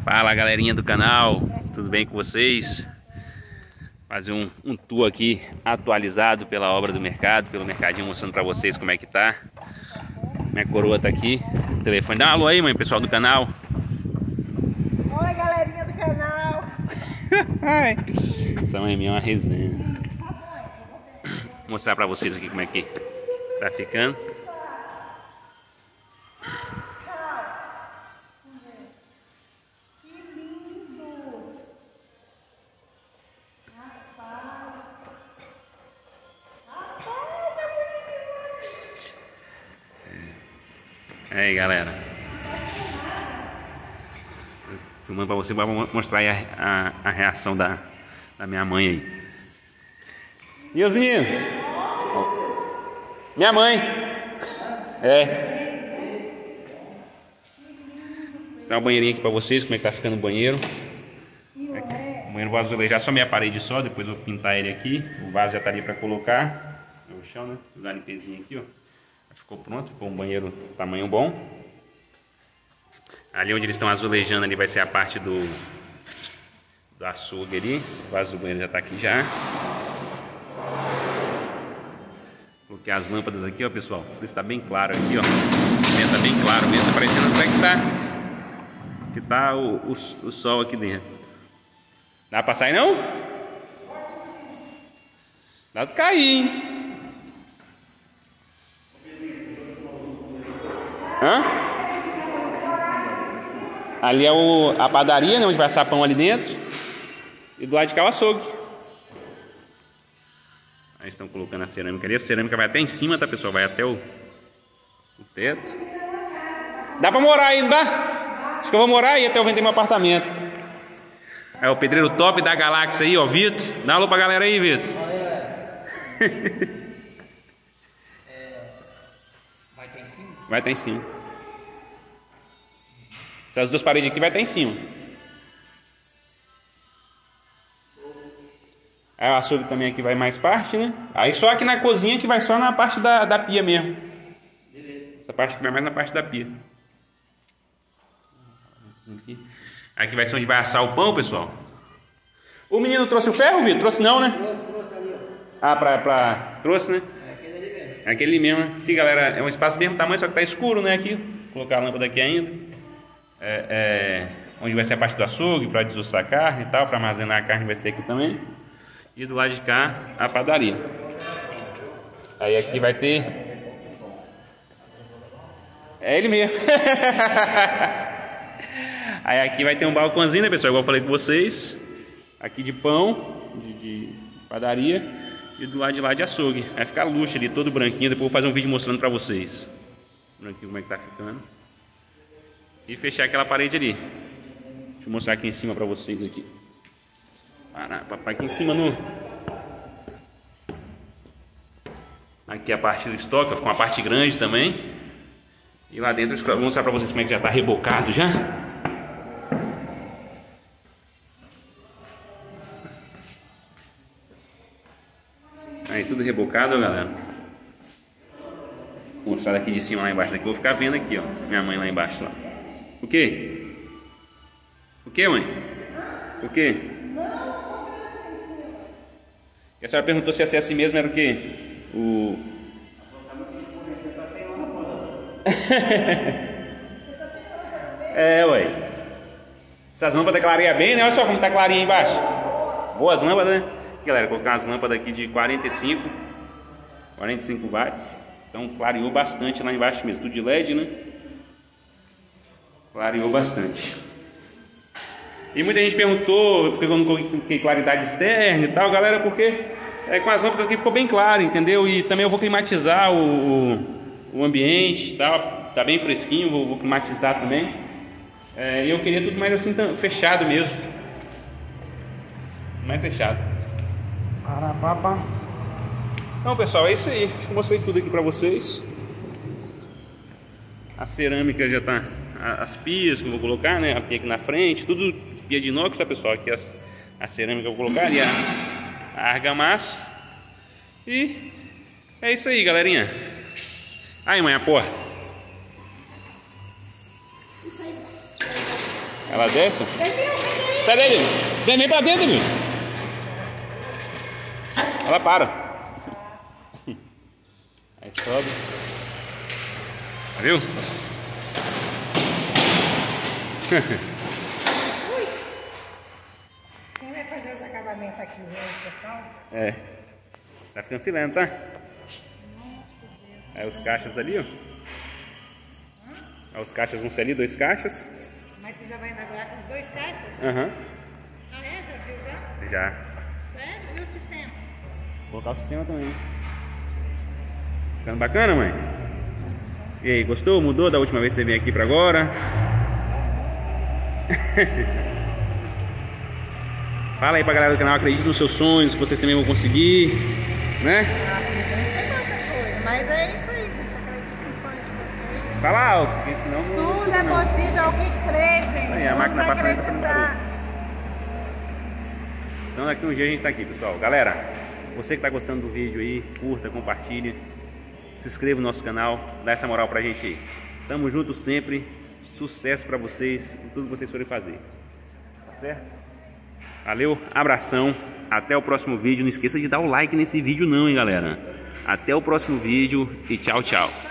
Fala galerinha do canal, tudo bem com vocês? Fazer um tour aqui atualizado pela obra do mercado, pelo mercadinho, mostrando pra vocês como é que tá. Minha coroa tá aqui, o telefone. Dá um alô aí, mãe, pessoal do canal. Oi galerinha do canal. Essa mãe minha é uma resenha. Vou mostrar pra vocês aqui como é que tá ficando. Aí galera, filmando pra você, pra mostrar aí a reação da minha mãe aí. E os meninos? Minha mãe. Vou mostrar o banheirinho aqui pra vocês, como é que tá ficando o banheiro. O banheiro vou azulejar só minha parede só, depois eu vou pintar ele aqui. O vaso já tá ali pra colocar. É o chão, né? Vou dar uma limpezinha aqui, ó. Ficou pronto, ficou um banheiro tamanho bom. Ali onde eles estão azulejando ali vai ser a parte do açougue ali. O vaso do banheiro já está aqui já. Coloquei as lâmpadas aqui, ó, pessoal. Por isso está bem claro aqui, ó. Dentro tá bem claro mesmo, tá parecendo até que tá o sol aqui dentro. Dá pra sair não? Dá pra cair, hein? Hã? Ali é a padaria, né, onde vai assar pão ali dentro. E do lado de cá o açougue. Aí estão colocando a cerâmica ali. A cerâmica vai até em cima, tá, pessoal? Vai até o teto. Dá pra morar aí, não dá? Acho que eu vou morar aí até eu vender meu apartamento. Aí o pedreiro top da galáxia aí, ó, Vitor. Dá um alô pra galera aí, Vitor. Vai estar em cima? Vai estar em cima. Essas duas paredes aqui vai estar em cima. Aí o açougue também aqui vai mais parte, né? Aí só aqui na cozinha que vai só na parte da pia mesmo. Beleza. Essa parte aqui vai mais na parte da pia. Aqui vai ser onde vai assar o pão, pessoal. O menino trouxe o ferro, Vitor? Trouxe não, né? Trouxe ali, ó. Ah, trouxe, né? É aquele ali mesmo. É aquele mesmo, né? Aqui, galera, é um espaço do mesmo tamanho, só que tá escuro, né? Aqui. Vou colocar a lâmpada aqui ainda. Onde vai ser a parte do açougue, para desossar a carne e tal, para armazenar a carne vai ser aqui também. E do lado de cá, a padaria. Aí aqui vai ter... É ele mesmo. Aí aqui vai ter um balcãozinho, né, pessoal? Igual eu falei com vocês. Aqui de pão, de padaria. E do lado de lá de açougue. Vai ficar luxo ali, todo branquinho. Depois eu vou fazer um vídeo mostrando pra vocês. Branquinho como é que tá ficando. E fechar aquela parede ali. Deixa eu mostrar aqui em cima pra vocês aqui. Papai aqui em cima no... Aqui a parte do estoque, ficou uma parte grande também. E lá dentro eu vou mostrar pra vocês como é que já tá rebocado já. Aí tudo rebocado, ó, galera. Vou mostrar daqui de cima lá embaixo daqui. Vou ficar vendo aqui, ó. Minha mãe lá embaixo lá. O quê? O quê, mãe? O quê? A senhora perguntou se ia ser assim mesmo, era o quê? Ué. Essas lâmpadas clareiam bem, né? Olha só como tá clarinha aí embaixo. Boas lâmpadas, né? Galera, vou colocar umas lâmpadas aqui de 45 watts. Então clareou bastante lá embaixo mesmo. Tudo de LED, né? Clareou bastante. E muita gente perguntou porque eu não coloquei claridade externa e tal, galera, porque com as lâmpadas aqui ficou bem claro, entendeu? E também eu vou climatizar o ambiente e tal, tá bem fresquinho, vou climatizar também. E eu queria tudo mais assim, fechado mesmo. Mais fechado. Então, pessoal, é isso aí. Acho que eu mostrei tudo aqui pra vocês. A cerâmica já tá... As pias que eu vou colocar, né? A pia aqui na frente, tudo pia de inox, tá, pessoal? Aqui a cerâmica que eu vou colocar ali, a argamassa. E é isso aí, galerinha. Aí, mãe, a porta. Ela desce? Sai daí, Denilson. Vem pra dentro, Denilson. Ela para. Aí sobe. Viu? Quem vai fazer os acabamentos aqui, pessoal? É. Tá ficando filé, não tá? Aí os caixas ali, ó. Aí os caixas vão ser ali, 2 caixas. Mas você já vai inaugurar com os 2 caixas? Aham. Ah, é? Já viu já? Já. Sério? E o sistema? Vou colocar o sistema também. Ficando bacana, mãe? E aí, gostou? Mudou da última vez que você veio aqui pra agora? Fala aí pra galera do canal, acredite nos seus sonhos, que vocês também vão conseguir, né? Mas é isso aí, gente. Acredito nos sonhos de vocês. Fala alto, porque senão não... Tudo é possível ao que crê, gente. Isso aí, a máquina Vamos passa aí, tá fazendo acreditar. Então daqui um dia a gente tá aqui, pessoal. Galera, você que tá gostando do vídeo aí, curta, compartilha, se inscreva no nosso canal, dá essa moral pra gente aí. Tamo junto sempre, sucesso pra vocês em tudo que vocês forem fazer. Tá certo? Valeu, abração, até o próximo vídeo. Não esqueça de dar o like nesse vídeo não, hein, galera. Até o próximo vídeo e tchau, tchau.